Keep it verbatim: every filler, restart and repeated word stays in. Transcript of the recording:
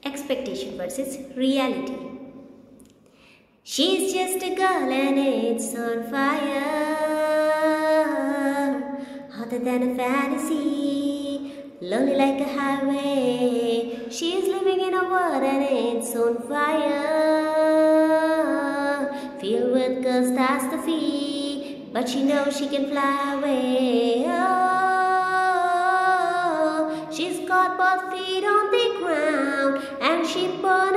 Expectation versus reality. She's just a girl and it's on fire, hotter than a fantasy, lonely like a highway. She's living in a world and it's on fire, filled with catastrophe, but she knows she can fly away. Oh, she's got both feet on the ground and she born